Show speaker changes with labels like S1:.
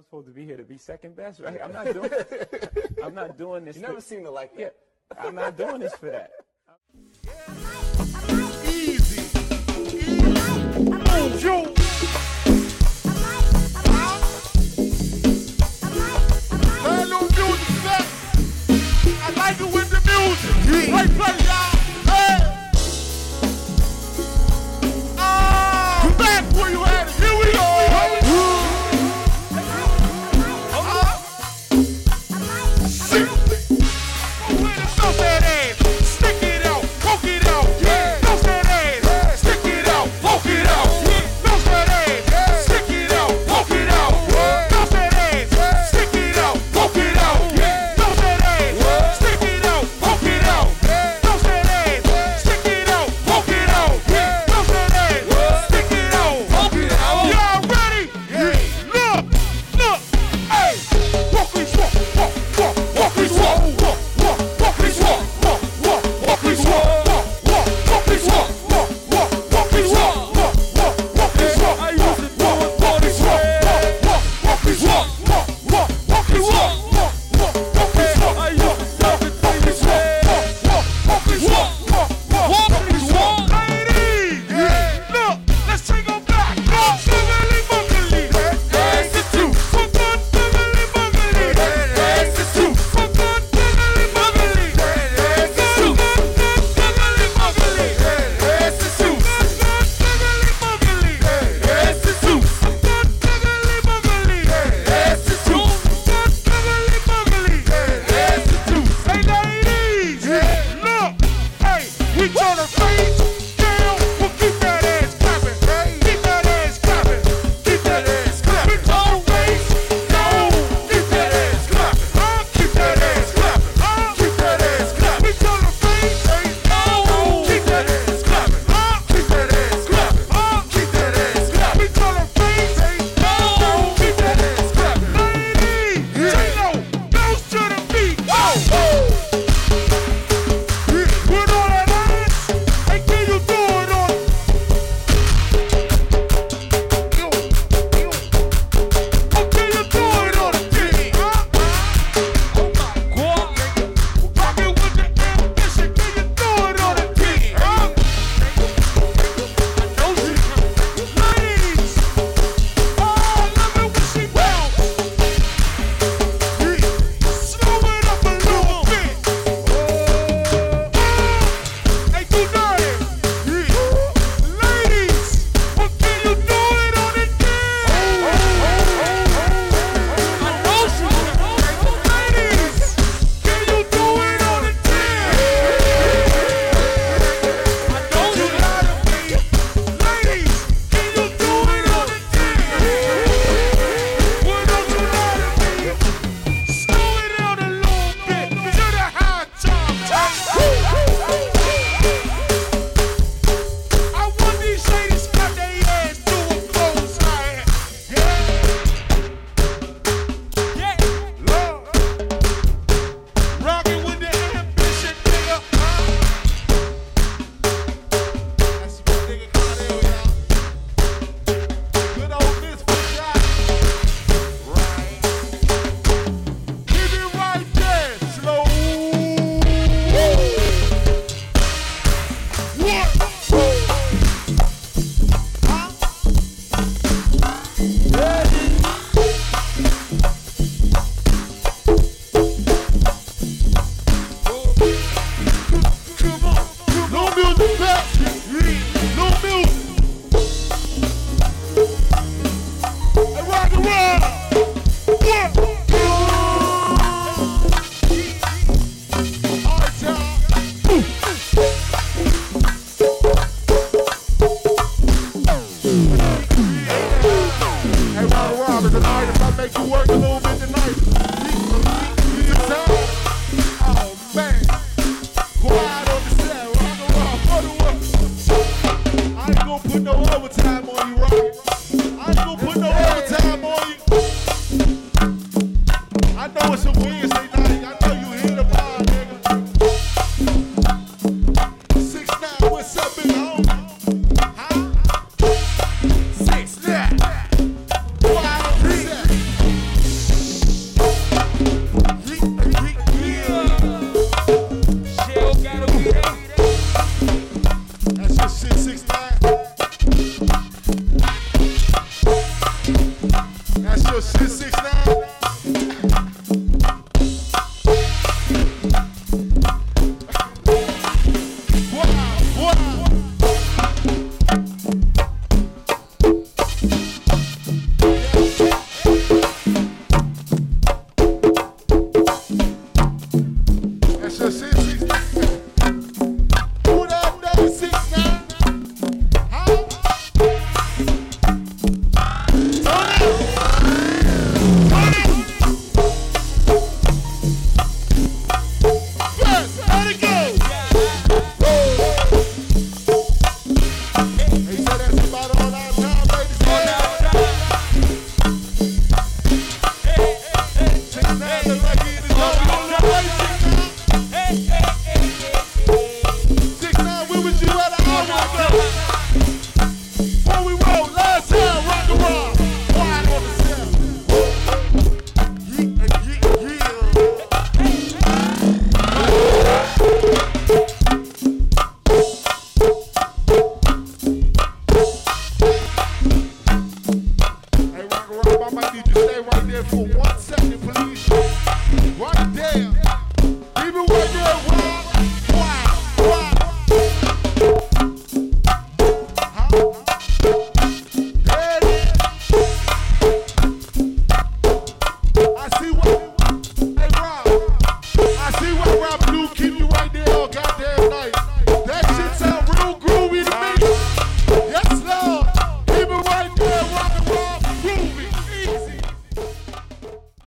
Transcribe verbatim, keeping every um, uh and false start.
S1: supposed to be here to be second best, right? I'm not doing. I'm not doing this.
S2: You never
S1: for,
S2: seem to like that.
S1: Yeah, I'm not doing this for that.
S3: Easy. Easy. Oh, Joe. Play no music, set. I like it with the music. Play, play, y'all. Hey. Ah, back where you had it. Here we go. your shit, six nine. I might need you to stay right there for one second, please.